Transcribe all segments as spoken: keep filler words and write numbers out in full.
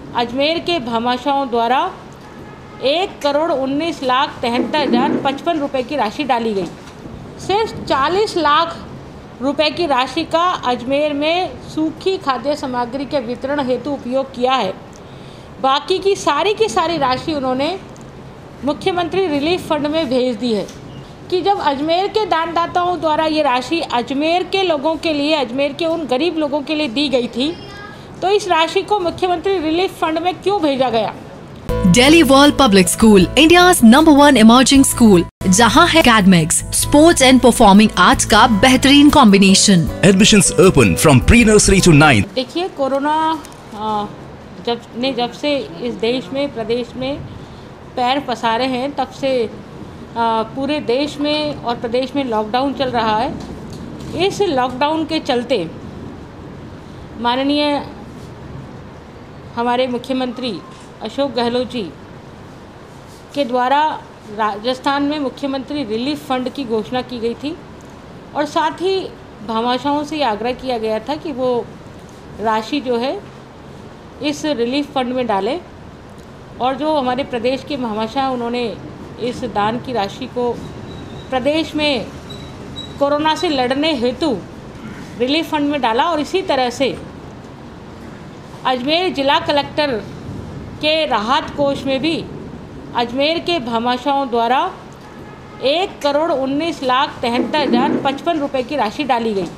अजमेर के भामाशाहों द्वारा एक करोड़ उन्नीस लाख तिहत्तर हज़ार पचपन रुपये की राशि डाली गई। सिर्फ चालीस लाख रुपए की राशि का अजमेर में सूखी खाद्य सामग्री के वितरण हेतु उपयोग किया है। बाकी की सारी की सारी राशि उन्होंने मुख्यमंत्री रिलीफ फंड में भेज दी है। कि जब अजमेर के दानदाताओं द्वारा ये राशि अजमेर के लोगों के लिए, अजमेर के उन गरीब लोगों के लिए दी गई थी, तो इस राशि को मुख्यमंत्री रिलीफ फंड में क्यों भेजा गया? Delhi world public school, India's number one emerging school, जहां है academics, sports and performing arts का बेहतरीन combination. Admissions open from pre nursery to ninth. देखिए, कोरोना जब ने जब से इस देश में, प्रदेश में पैर पसारे हैं, तब से पूरे देश में और प्रदेश में लॉकडाउन चल रहा है। इस लॉकडाउन के चलते माननीय हमारे मुख्यमंत्री अशोक गहलोत जी के द्वारा राजस्थान में मुख्यमंत्री रिलीफ फंड की घोषणा की गई थी और साथ ही भामाशाहों से आग्रह किया गया था कि वो राशि जो है इस रिलीफ फंड में डालें। और जो हमारे प्रदेश के भामाशाह, उन्होंने इस दान की राशि को प्रदेश में कोरोना से लड़ने हेतु रिलीफ फंड में डाला। और इसी तरह से अजमेर जिला कलेक्टर के राहत कोष में भी अजमेर के भामाशाहों द्वारा एक करोड़ उन्नीस लाख तिहत्तर हज़ार पचपन रुपये की राशि डाली गई।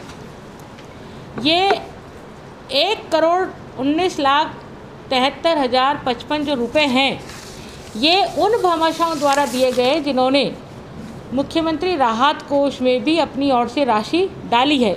ये एक करोड़ उन्नीस लाख तिहत्तर हज़ार पचपन जो रुपये हैं, ये उन भामाशाहों द्वारा दिए गए जिन्होंने मुख्यमंत्री राहत कोष में भी अपनी ओर से राशि डाली है।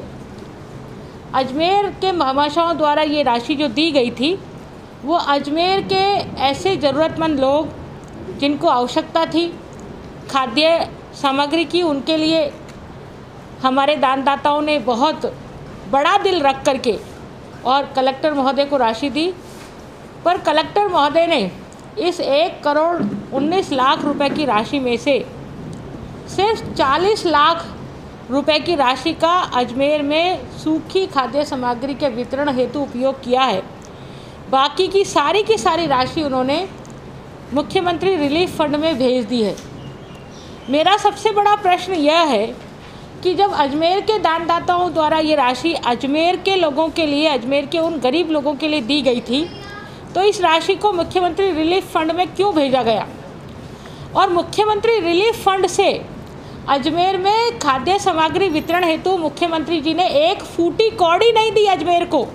अजमेर के भामाशाहों द्वारा ये राशि जो दी गई थी, वो अजमेर के ऐसे ज़रूरतमंद लोग जिनको आवश्यकता थी खाद्य सामग्री की, उनके लिए हमारे दानदाताओं ने बहुत बड़ा दिल रख करके और कलेक्टर महोदय को राशि दी। पर कलेक्टर महोदय ने इस एक करोड़ उन्नीस लाख रुपए की राशि में से सिर्फ चालीस लाख रुपए की राशि का अजमेर में सूखी खाद्य सामग्री के वितरण हेतु उपयोग किया है। बाकी की सारी की सारी राशि उन्होंने मुख्यमंत्री रिलीफ फंड में भेज दी है। मेरा सबसे बड़ा प्रश्न यह है कि जब अजमेर के दानदाताओं द्वारा ये राशि अजमेर के लोगों के लिए, अजमेर के उन गरीब लोगों के लिए दी गई थी, तो इस राशि को मुख्यमंत्री रिलीफ फंड में क्यों भेजा गया? और मुख्यमंत्री रिलीफ फंड से अजमेर में खाद्य सामग्री वितरण हेतु मुख्यमंत्री जी ने एक फूटी कौड़ी नहीं दी अजमेर को।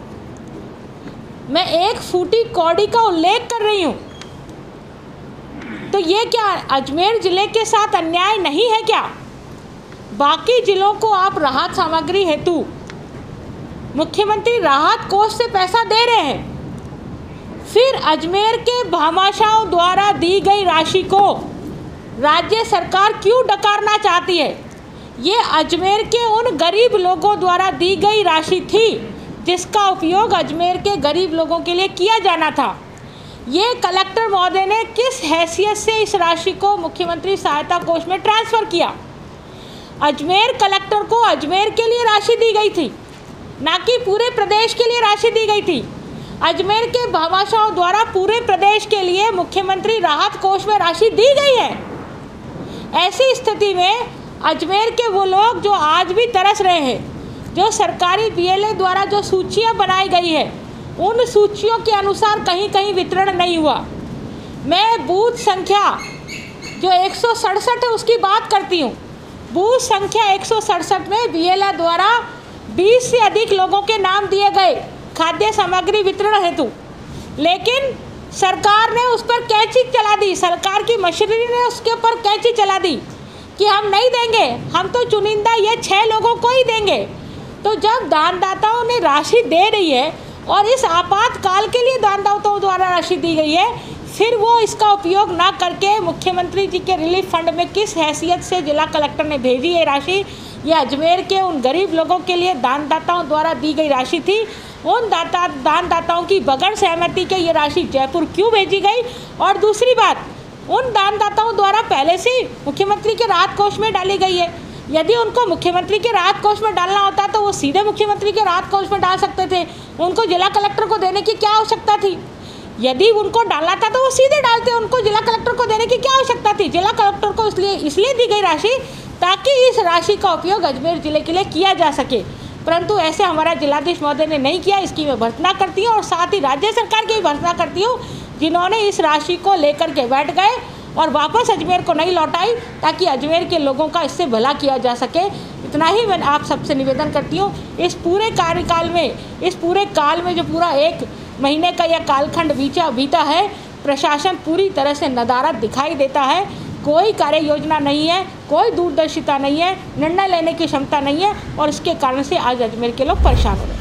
मैं एक फूटी कौड़ी का उल्लेख कर रही हूँ। तो ये क्या अजमेर जिले के साथ अन्याय नहीं है क्या? बाकी जिलों को आप राहत सामग्री हेतु मुख्यमंत्री राहत कोष से पैसा दे रहे हैं, फिर अजमेर के भामाशाहों द्वारा दी गई राशि को राज्य सरकार क्यों डकारना चाहती है? ये अजमेर के उन गरीब लोगों द्वारा दी गई राशि थी जिसका उपयोग अजमेर के गरीब लोगों के लिए किया जाना था। ये कलेक्टर महोदय ने किस हैसियत से इस राशि को मुख्यमंत्री सहायता कोष में ट्रांसफ़र किया? अजमेर कलेक्टर को अजमेर के लिए राशि दी गई थी, ना कि पूरे प्रदेश के लिए राशि दी गई थी। अजमेर के भामाशाहों द्वारा पूरे प्रदेश के लिए मुख्यमंत्री राहत कोष में राशि दी गई है। ऐसी स्थिति में अजमेर के वो लोग जो आज भी तरस रहे हैं, जो सरकारी बीएलए द्वारा जो सूचियां बनाई गई है, उन सूचियों के अनुसार कहीं कहीं वितरण नहीं हुआ। मैं बूथ संख्या जो एक सौ सड़सठ है उसकी बात करती हूँ। बूथ संख्या एक सौ सड़सठ में बीएलए द्वारा बीस से अधिक लोगों के नाम दिए गए खाद्य सामग्री वितरण हेतु, लेकिन सरकार ने उस पर कैंची चला दी। सरकार की मशीनरी ने उसके ऊपर कैंची चला दी कि हम नहीं देंगे, हम तो चुनिंदा ये छः लोगों को ही देंगे। तो जब दानदाताओं ने राशि दे रही है और इस आपातकाल के लिए दानदाताओं द्वारा राशि दी गई है, फिर वो इसका उपयोग ना करके मुख्यमंत्री जी के रिलीफ फंड में किस हैसियत से जिला कलेक्टर ने भेजी है राशि? ये अजमेर के उन गरीब लोगों के लिए दानदाताओं द्वारा दी गई राशि थी। उन दाता दानदाताओं की बगैर सहमति के ये राशि जयपुर क्यों भेजी गई? और दूसरी बात, उन दानदाताओं द्वारा पहले से मुख्यमंत्री के राहत कोष में डाली गई है। यदि उनको मुख्यमंत्री के राहत कोष में डालना होता तो वो सीधे मुख्यमंत्री के राहत कोष में डाल सकते थे, उनको जिला कलेक्टर को देने की क्या आवश्यकता थी? यदि उनको डालना था तो वो सीधे डालते, उनको जिला कलेक्टर को देने की क्या आवश्यकता थी। जिला कलेक्टर को इसलिए इसलिए दी गई राशि ताकि इस राशि का उपयोग अजमेर जिले के लिए किया जा सके, परंतु ऐसे हमारा जिलाधीश महोदय ने नहीं किया। इसकी मैं भर्त्सना करती हूँ और साथ ही राज्य सरकार की भी भर्त्सना करती हूँ, जिन्होंने इस राशि को लेकर के बैठ गए और वापस अजमेर को नहीं लौटाई ताकि अजमेर के लोगों का इससे भला किया जा सके। इतना ही मैं आप सबसे निवेदन करती हूँ। इस पूरे कार्यकाल में, इस पूरे काल में जो पूरा एक महीने का यह कालखंड बीता बीता है, प्रशासन पूरी तरह से नदारद दिखाई देता है। कोई कार्य योजना नहीं है, कोई दूरदर्शिता नहीं है, निर्णय लेने की क्षमता नहीं है और इसके कारण से आज अजमेर के लोग परेशान हो रहे हैं।